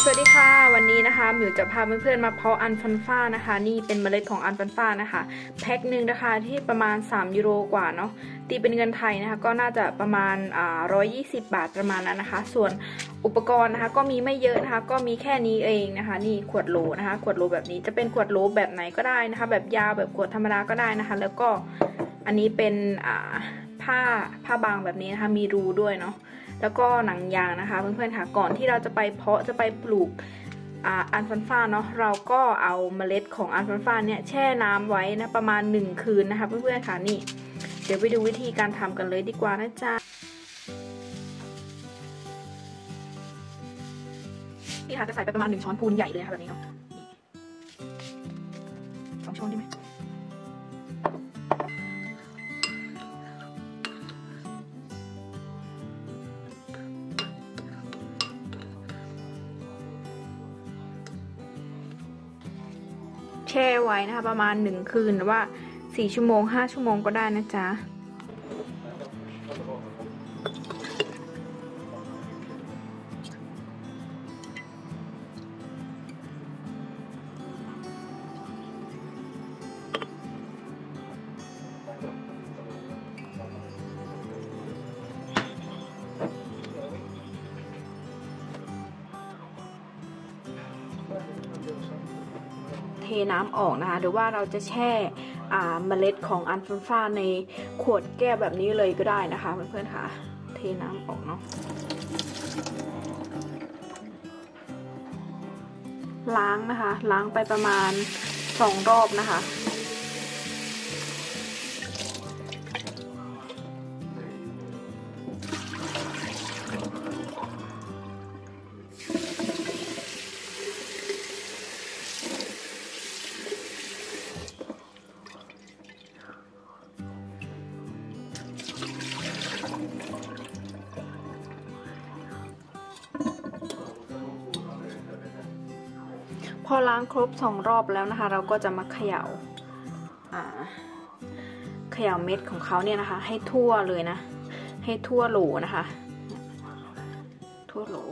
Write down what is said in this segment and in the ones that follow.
วัสดีค่ะวันนี้นะคะหมิวจะพาเพื่อนๆมาเพาะอัลฟันฟ้านะคะนี่เป็นเมล็ดของอัลฟันฟ้านะคะแพ็คหนึ่งนะคะที่ประมาณ3 ยูโรกว่าเนาะตีเป็นเงินไทยนะคะก็น่าจะประมาณ120 บาทประมาณนั้นนะคะส่วนอุปกรณ์นะคะก็มีไม่เยอะนะคะก็มีแค่นี้เองนะคะนี่ขวดโหลนะคะขวดโหลแบบนี้จะเป็นขวดโหลแบบไหนก็ได้นะคะแบบยาวแบบขวดธรรมดาก็ได้นะคะแล้วก็อันนี้เป็นผ้าบางแบบนี้นะคะมีรูด้วยเนาะแล้วก็หนังยางนะคะเพื่อนๆค่ะก่อนที่เราจะไปเพาะจะไปปลูกอัลฟันฟ้าเนาะเราก็เอาเมล็ดของอัลฟันฟ้าเนี่ยแช่น้ำไว้นะประมาณ1 คืนนะคะเพื่อนๆค่ะนี่เดี๋ยวไปดูวิธีการทำกันเลยดีกว่านะจ๊ะนี่ค่ะจะใส่ไปประมาณ1 ช้อนพูนใหญ่เลยค่ะแบบนี้เนาะ2 ช้อนได้ไหมแช่ไว้นะคะประมาณ1 คืนหรือว่า4 ชั่วโมง5 ชั่วโมงก็ได้นะจ๊ะเทน้ำออกนะคะหรือว่าเราจะแช่เมล็ดของอัลฟันฟ้าในขวดแก้วแบบนี้เลยก็ได้นะคะเพื่อนๆค่ะเทน้ำออกเนาะล้างนะคะล้างไปประมาณ2 รอบนะคะพอล้างครบ2 รอบแล้วนะคะเราก็จะมาเขย่าเม็ดของเขาเนี่ยนะคะให้ทั่วเลยนะให้ทั่วโหลนะคะทั่วโหล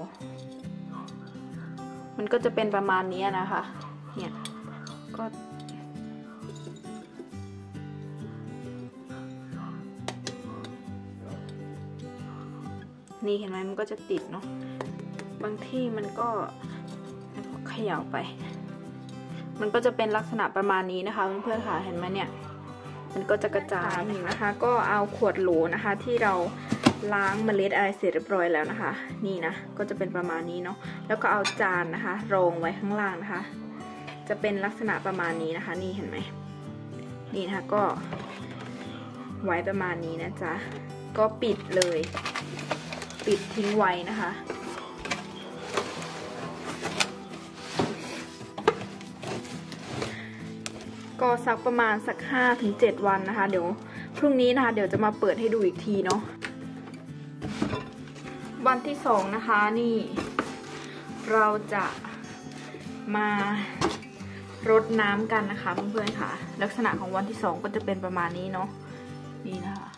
มันก็จะเป็นประมาณนี้นะคะเนี่ยก็นี่เห็นไหมมันก็จะติดเนาะบางที่มันก็เขย่าไปมันก็จะเป็นลักษณะประมาณนี้นะคะเพื่อนๆค่ะเห็นไหมเนี่ยมันก็จะกระจายนะคะก็เอาขวดโหลนะคะที่เราล้างเมล็ดอะไรเสร็จเรียบร้อยแล้วนะคะนี่นะก็จะเป็นประมาณนี้เนาะแล้วก็เอาจานนะคะรองไว้ข้างล่างนะคะจะเป็นลักษณะประมาณนี้นะคะนี่เห็นไหมนี่นะคะก็ไว้ประมาณนี้นะจ๊ะก็ปิดเลยปิดทิ้งไว้นะคะก็สักประมาณสัก5-7 วันนะคะเดี๋ยวพรุ่งนี้นะคะเดี๋ยวจะมาเปิดให้ดูอีกทีเนาะวันที่2นะคะนี่เราจะมารดน้ำกันนะคะเพื่อนๆค่ะลักษณะของวันที่2ก็จะเป็นประมาณนี้เนาะนี่นะคะ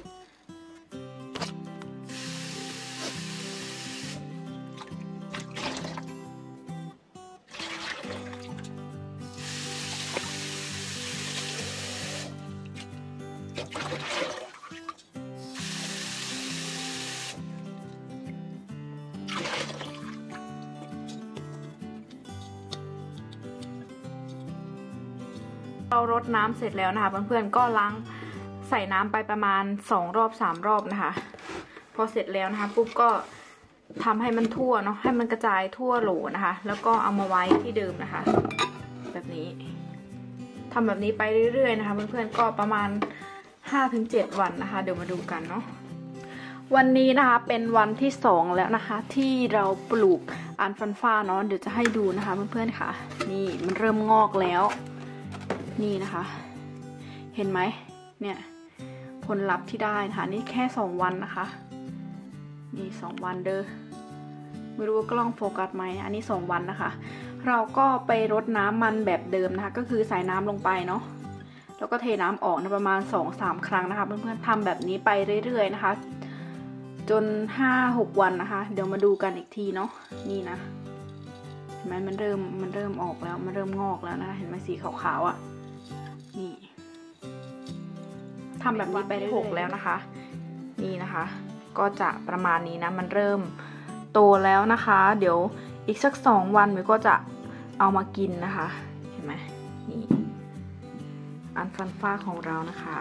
เรารดน้ำเสร็จแล้วนะคะเพื่อนๆก็ล้างใส่น้ำไปประมาณ2 รอบ3 รอบนะคะพอเสร็จแล้วนะคะปุ๊บก็ทำให้มันทั่วเนาะให้มันกระจายทั่วโหลนะคะแล้วก็เอามาไว้ที่เดิมนะคะแบบนี้ทำแบบนี้ไปเรื่อยๆนะคะเพื่อนๆก็ประมาณ5-7 วันนะคะเดี๋ยวมาดูกันเนาะวันนี้นะคะเป็นวันที่2แล้วนะคะที่เราปลูกอัลฟันฟ้าเนาะเดี๋ยวจะให้ดูนะคะเพื่อนๆค่ะนี่มันเริ่มงอกแล้วนี่นะคะเห็นไหมเนี่ยผลลัพธ์ที่ได้นะคะนี่แค่2 วันนะคะนี่2 วันเด้อไม่รู้ว่ากล้องโฟกัสไหมอันนี้2 วันนะคะเราก็ไปรดน้ำมันแบบเดิมนะคะก็คือใส่น้ำลงไปเนาะแล้วก็เทน้ำออกนะประมาณ2-3 ครั้งนะคะเพื่อนๆทำแบบนี้ไปเรื่อยๆนะคะจน5-6 วันนะคะเดี๋ยวมาดูกันอีกทีเนาะนี่นะเห็นไหมมันเริ่มออกแล้วมันเริ่มงอกแล้วนะเห็นไหมสีขาวๆอ่ะนี่ทำแบบนี้ไปได้6แล้วนะคะนี่นะคะก็จะประมาณนี้นะมันเริ่มโตแล้วนะคะเดี๋ยวอีกสัก2 วันมิวก็จะเอามากินนะคะเห็นไหมนี่อันฟันฟ้าของเรานะคะ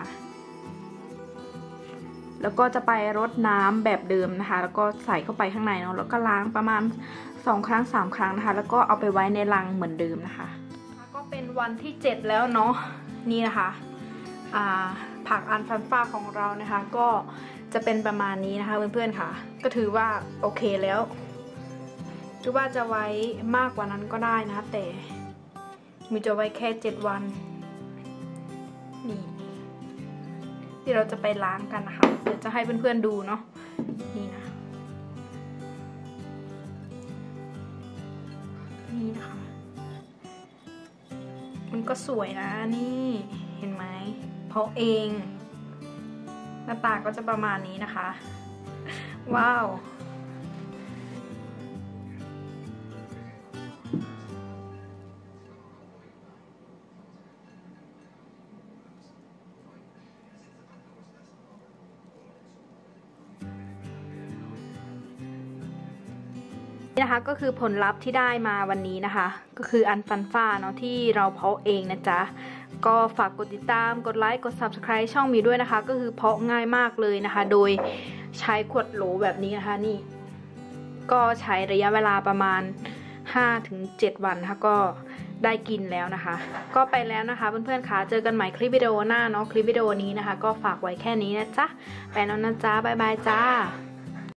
แล้วก็จะไปรดน้ำแบบเดิมนะคะแล้วก็ใส่เข้าไปข้างในเนาะแล้วก็ล้างประมาณ2 ครั้ง 3 ครั้งนะคะแล้วก็เอาไปไว้ในรังเหมือนเดิมนะคะก็เป็นวันที่7แล้วเนาะนี่นะคะผักอันฟันฟ้าของเรานะคะก็จะเป็นประมาณนี้นะคะเพื่อนๆค่ะก็ถือว่าโอเคแล้วหรือว่าจะไว้มากกว่านั้นก็ได้นะคะแต่มิวจะไว้แค่7 วันนี่ที่เราจะไปล้างกันนะคะเดี๋ยวจะให้เพื่อนๆดูเนาะนี่นะนี่นะคะมันก็สวยนะนี่เห็นไหมเพาะเองหน้าตาก็จะประมาณนี้นะคะว้าวนะคะก็คือผลลัพธ์ที่ได้มาวันนี้นะคะก็คืออันฟันฟ้าเนาะที่เราเพาะเองนะจ๊ะก็ฝากกดติดตามกดไลค์กด Subscribe ช่องมีด้วยนะคะก็คือเพาะง่ายมากเลยนะคะโดยใช้ขวดโหลแบบนี้นะคะนี่ก็ใช้ระยะเวลาประมาณ 5-7 วันนะคะก็ได้กินแล้วนะคะก็ไปแล้วนะคะเพื่อนๆค่ะเจอกันใหม่คลิปวิดีโอหน้าเนาะคลิปวิดีโอนี้นะคะก็ฝากไว้แค่นี้นะจ๊ะไปแล้วนะจ๊ะบ๊ายบายจ้า